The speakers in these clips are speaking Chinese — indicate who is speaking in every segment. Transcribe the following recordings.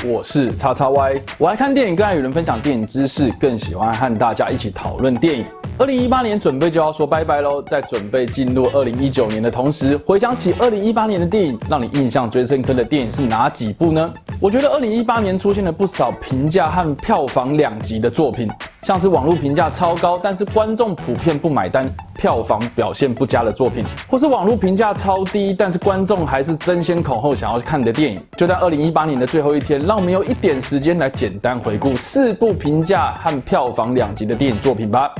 Speaker 1: 我是叉叉 Y。我爱看电影，更爱与人分享电影知识，更喜欢和大家一起讨论电影。2018年准备就要说拜拜喽，在准备进入2019年的同时，回想起2018年的电影，让你印象最深刻的电影是哪几部呢？我觉得2018年出现了不少评价和票房两极的作品，像是网络评价超高，但是观众普遍不买单，票房表现不佳的作品，或是网络评价超低，但是观众还是争先恐后想要看的电影。就在2018年的最后一天，让我们用一点时间来简单回顾4部评价和票房两极的电影作品吧。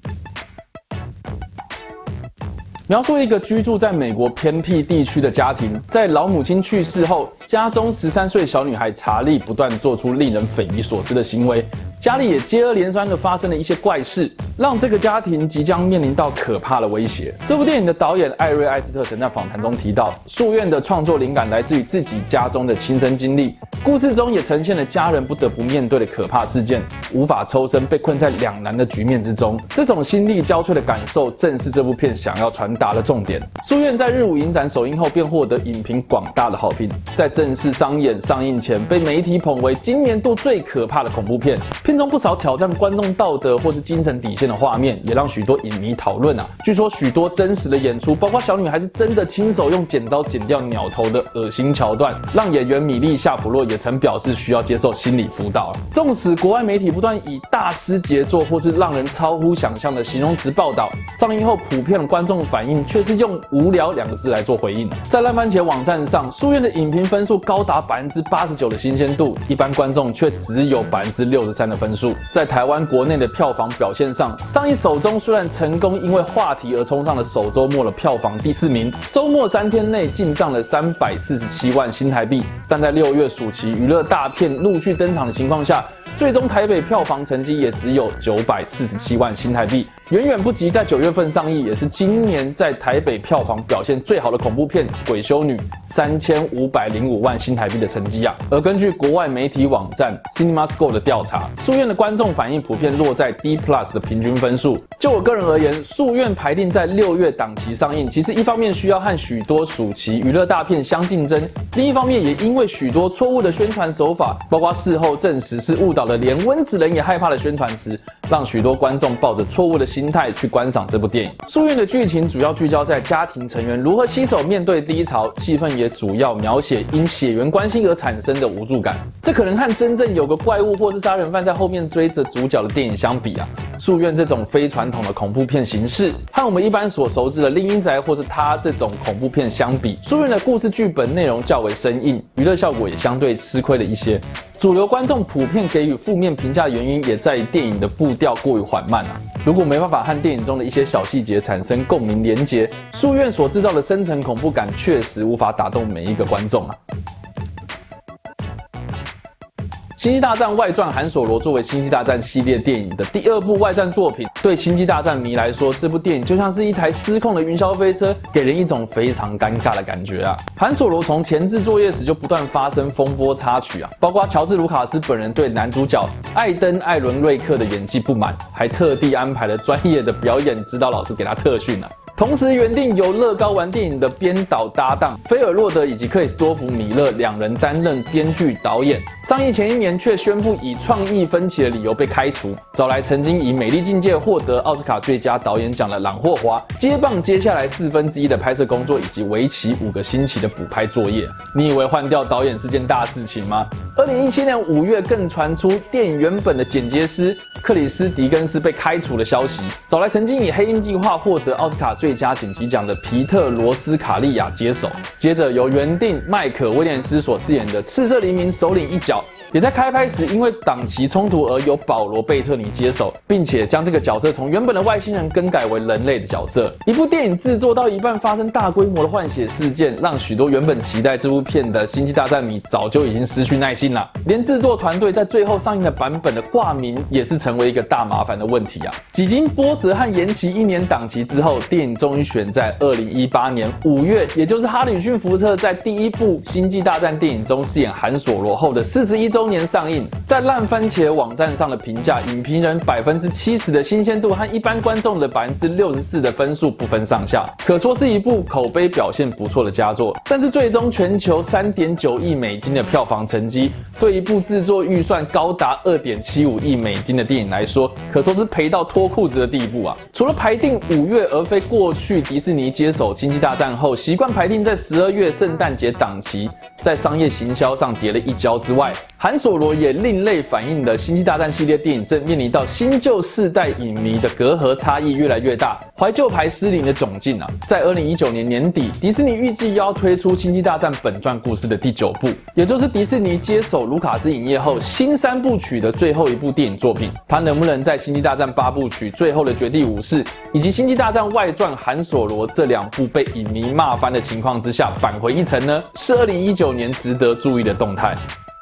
Speaker 1: 描述一个居住在美国偏僻地区的家庭，在老母亲去世后，家中13岁小女孩查莉不断做出令人匪夷所思的行为，家里也接二连三的发生了一些怪事，让这个家庭即将面临到可怕的威胁。这部电影的导演艾瑞·艾斯特曾在访谈中提到，夙愿的创作灵感来自于自己家中的亲身经历，故事中也呈现了家人不得不面对的可怕事件，无法抽身，被困在两难的局面之中。这种心力交瘁的感受，正是这部片想要传达的重点。夙愿在日舞影展首映后便获得影评广大的好评，在正式上映前，被媒体捧为今年度最可怕的恐怖片。片中不少挑战观众道德或是精神底线的画面，也让许多影迷讨论啊。据说许多真实的演出，包括小女孩是真的亲手用剪刀剪掉鸟头的恶心桥段，让演员米莉夏普洛也曾表示需要接受心理辅导。纵使国外媒体不断以大师杰作或是让人超乎想象的形容词报道，上映后普遍的观众反应却是用无聊2个字来做回应。在烂番茄网站上，夙愿的影评分数高达89%的新鲜度，一般观众却只有63%的分数。在台湾国内的票房表现上，上映首周虽然成功因为话题而冲上了首周末的票房第4名，周末3天内进账了347万新台币，但在6月暑期娱乐大片陆续登场的情况下，最终台北票房成绩也只有947万新台币，远远不及在9月份上映，也是今年在台北票房表现最好的恐怖片《鬼修女》3505万新台币的成绩啊。而根据国外媒体网站 CinemaScore 的调查，夙愿的观众反应普遍落在 D+ 的平均分数。就我个人而言，夙愿排定在6月档期上映，其实一方面需要和许多暑期娱乐大片相竞争，另一方面也因为许多错误的宣传手法，包括事后证实是误导的连温子仁也害怕的宣传词，让许多观众抱着错误的心态去观赏这部电影。夙愿的剧情主要聚焦在家庭成员如何携手面对低潮，气氛也主要描写因血缘关系而产生的无助感。这可能和真正有个怪物或是杀人犯在后面追着主角的电影相比啊，夙愿这种非传统的恐怖片形式，和我们一般所熟知的厉阴宅或是他这种恐怖片相比，夙愿的故事剧本内容较为生硬，娱乐效果也相对吃亏了一些。主流观众普遍给予负面评价的原因，也在于电影的步调过于缓慢啊。如果没办法和电影中的一些小细节产生共鸣连结，夙愿所制造的深层恐怖感确实无法打动每一个观众啊。《星际大战外传：韩索罗》作为《星际大战》系列电影的第2部外传作品，对《星际大战》迷来说，这部电影就像是一台失控的云霄飞车，给人一种非常尴尬的感觉啊。韩索罗从前置作业时就不断发生风波插曲啊，包括乔治·卢卡斯本人对男主角艾登·艾伦瑞克的演技不满，还特地安排了专业的表演指导老师给他特训啊。同时，原定由乐高玩电影的编导搭档菲尔洛德以及克里斯多弗·米勒2人担任编剧导演，上映前1年却宣布以创意分歧的理由被开除，找来曾经以《美丽境界》获得奥斯卡最佳导演奖的朗霍华接棒接下来1/4的拍摄工作以及为期5个星期的补拍作业。你以为换掉导演是件大事情吗？2017年5月更传出电影原本的剪接师克里斯·狄更斯被开除的消息，找来曾经以《黑鹰计划》获得奥斯卡最佳剪辑奖的皮特·罗斯卡利亚接手，接着由原定麦可·威廉斯所饰演的赤色黎明首领一角，也在开拍时因为档期冲突而由保罗·贝特尼接手，并且将这个角色从原本的外星人更改为人类的角色。一部电影制作到一半发生大规模的换血事件，让许多原本期待这部片的星际大战迷早就已经失去耐心了。连制作团队在最后上映的版本的挂名也是成为一个大麻烦的问题啊。几经波折和延期1年档期之后，电影终于选在2018年5月，也就是哈里逊·福特在第1部《星际大战》电影中饰演韩索罗后的41周周年上映，在烂番茄网站上的评价，影评人70%的新鲜度和一般观众的64%的分数不分上下，可说是一部口碑表现不错的佳作。但是最终全球3.9亿美金的票房成绩，对一部制作预算高达2.75亿美金的电影来说，可说是赔到脱裤子的地步啊！除了排定5月，而非过去迪士尼接手《星际大战》后习惯排定在12月圣诞节档期，在商业行销上跌了一跤之外，韩索罗也另类反映了《星际大战》系列电影正面临到新旧世代影迷的隔阂差异越来越大，怀旧牌失灵的窘境啊！在2019年年底，迪士尼预计要推出《星际大战》本传故事的第9部，也就是迪士尼接手卢卡斯影业后新3部曲的最后一部电影作品。它能不能在《星际大战》8部曲最后的绝地武士以及《星际大战》外传韩索罗这2部被影迷骂翻的情况之下返回一城呢？是2019年值得注意的动态。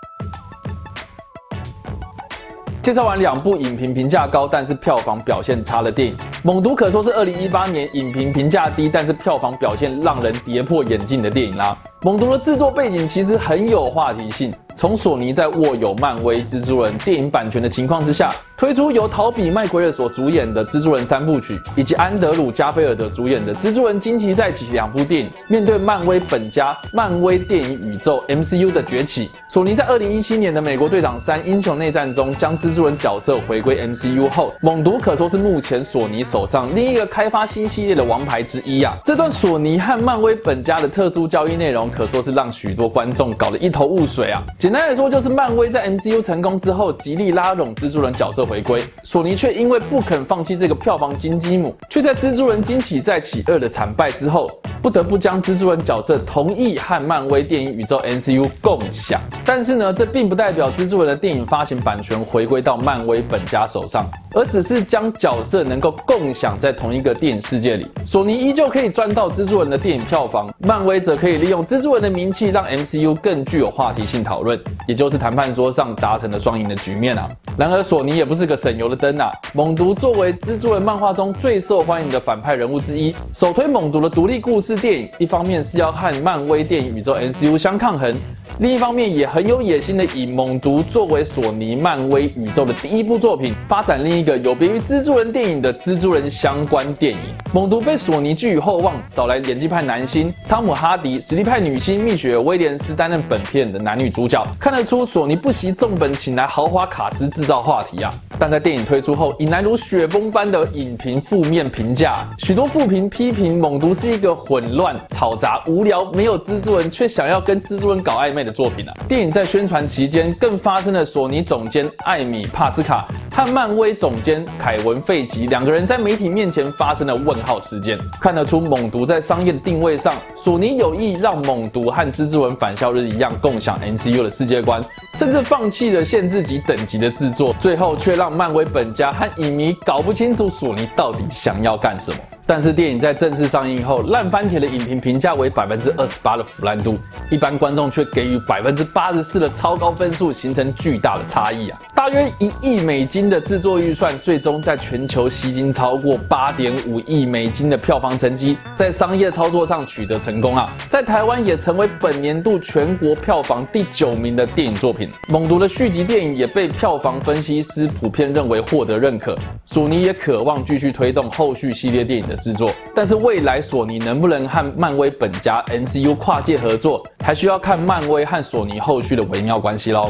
Speaker 1: 介绍完2部影评评价高但是票房表现差的电影，《猛毒》可说是2018年影评评价低但是票房表现让人跌破眼镜的电影啦。《猛毒》的制作背景其实很有话题性，从索尼在握有漫威蜘蛛人电影版权的情况之下，推出由陶比麦奎尔所主演的《蜘蛛人3部曲》，以及安德鲁加菲尔德主演的《蜘蛛人惊奇再起》2部电影。面对漫威本家漫威电影宇宙 MCU 的崛起，索尼在2017年的《美国队长3：英雄内战》中将蜘蛛人角色回归 MCU 后，《猛毒》可说是目前索尼手上另一个开发新系列的王牌之一啊！这段索尼和漫威本家的特殊交易内容，可说是让许多观众搞得一头雾水啊！简单来说，就是漫威在 MCU 成功之后，极力拉拢蜘蛛人角色回归，索尼却因为不肯放弃这个票房金鸡母，却在《蜘蛛人惊奇再起2》的惨败之后，不得不将蜘蛛人角色同意和漫威电影宇宙 MCU 共享。但是呢，这并不代表蜘蛛人的电影发行版权回归到漫威本家手上，而只是将角色能够共享在同一个电影世界里。索尼依旧可以赚到蜘蛛人的电影票房，漫威则可以利用蜘蛛人的名气让 MCU 更具有话题性讨论，也就是谈判桌上达成了双赢的局面啊。然而索尼也不是个省油的灯啊，猛毒作为蜘蛛人漫画中最受欢迎的反派人物之一，首推猛毒的独立故事电影，一方面是要和漫威电影宇宙 MCU 相抗衡，另一方面也很有野心的以猛毒作为索尼漫威宇宙的第1部作品，发展另一个有别于蜘蛛人电影的蜘蛛人相关电影。猛毒被索尼寄予厚望，找来演技派男星汤姆哈迪、实力派女星蜜雪儿威廉斯担任本片的男女主角，看得出索尼不惜重本请来豪华卡司制造话题啊。但在电影推出后，引来如雪崩般的影评负面评价，许多负评批评猛毒是一个混乱、嘈杂、无聊、没有蜘蛛人却想要跟蜘蛛人搞暧昧的作品啊。电影在宣传期间更发生了索尼总监艾米帕斯卡和漫威总监凯文费吉2个人在媒体面前发生了问号事件，看得出猛毒在商业的定位上，索尼有意让猛毒和蜘蛛人返校日一样共享 MCU 的世界观，甚至放弃了限制级等级的制作，最后却让漫威本家和影迷搞不清楚索尼到底想要干什么。但是电影在正式上映后，烂番茄的影评评价为28%的腐烂度，一般观众却给予84%的超高分数，形成巨大的差异啊！大约1亿美金的制作预算，最终在全球吸金超过8.5亿美金的票房成绩，在商业操作上取得成功啊！在台湾也成为本年度全国票房第9名的电影作品。猛毒的续集电影也被票房分析师普遍认为获得认可，索尼也渴望继续推动后续系列电影的制作，但是未来索尼能不能和漫威本家 MCU 跨界合作，还需要看漫威和索尼后续的微妙关系咯。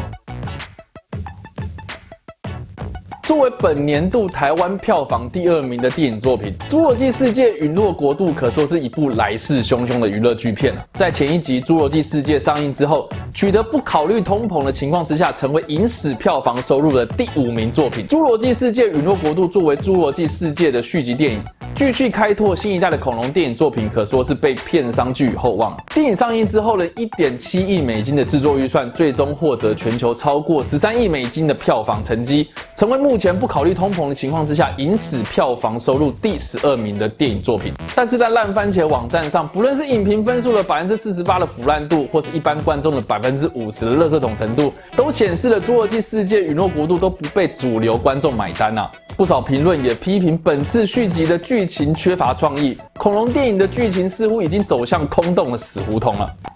Speaker 1: 作为本年度台湾票房第2名的电影作品，《侏罗纪世界：陨落国度》可说是一部来势汹汹的娱乐巨片。在前一集《侏罗纪世界》上映之后，取得不考虑通膨的情况之下，成为影史票房收入的第5名作品。《侏罗纪世界：陨落国度》作为《侏罗纪世界》的续集电影，继续开拓新一代的恐龙电影作品，可说是被片商寄予厚望。电影上映之后的1.7亿美金的制作预算，最终获得全球超过13亿美金的票房成绩，成为目前不考虑通膨的情况之下，影史票房收入第12名的电影作品。但是在烂番茄网站上，不论是影评分数的48%的腐烂度，或是一般观众的50%的垃圾桶程度，都显示了《侏罗纪世界：陨落国度》都不被主流观众买单啊。不少评论也批评本次续集的剧情缺乏创意，恐龙电影的剧情似乎已经走向空洞的死胡同了。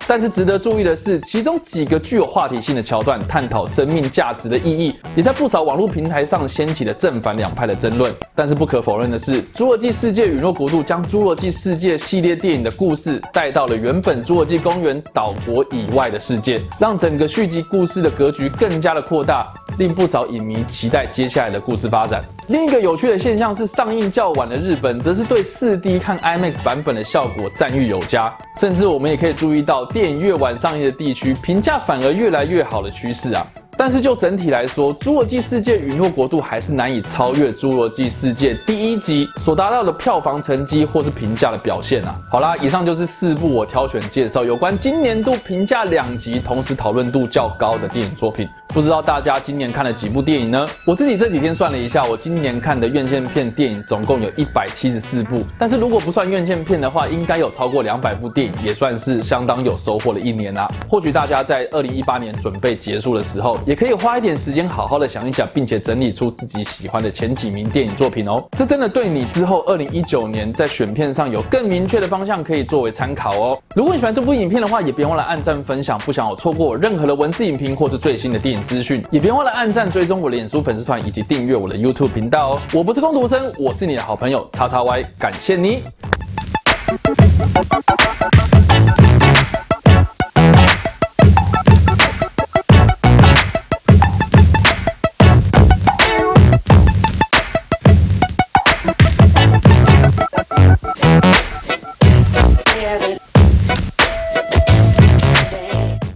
Speaker 1: 但是值得注意的是，其中几个具有话题性的桥段，探讨生命价值的意义，也在不少网络平台上掀起了正反两派的争论。但是不可否认的是，《侏罗纪世界：陨落国度》将《侏罗纪世界》系列电影的故事带到了原本侏罗纪公园岛国以外的世界，让整个续集故事的格局更加的扩大，令不少影迷期待接下来的故事发展。另一个有趣的现象是，上映较晚的日本则是对 4D 和 IMAX 版本的效果赞誉有加，甚至我们也可以注意到，电影越晚上映的地区评价反而越来越好的趋势啊。但是就整体来说，《侏罗纪世界：陨落国度》还是难以超越《侏罗纪世界》第1集所达到的票房成绩或是评价的表现啊。好啦，以上就是4部我挑选介绍有关今年度评价2极，同时讨论度较高的电影作品。不知道大家今年看了几部电影呢？我自己这几天算了一下，我今年看的院线片电影总共有174部，但是如果不算院线片的话，应该有超过200部电影，也算是相当有收获的一年啦。或许大家在2018年准备结束的时候，也可以花一点时间好好的想一想，并且整理出自己喜欢的前几名电影作品哦。这真的对你之后2019年在选片上有更明确的方向可以作为参考哦。如果你喜欢这部影片的话，也别忘了按赞分享，不想有错过任何的文字影评或是最新的电影资讯，也别忘了按赞追踪我的脸书粉丝团以及订阅我的 YouTube 频道哦。我不是工读生，我是你的好朋友XXY，感谢你。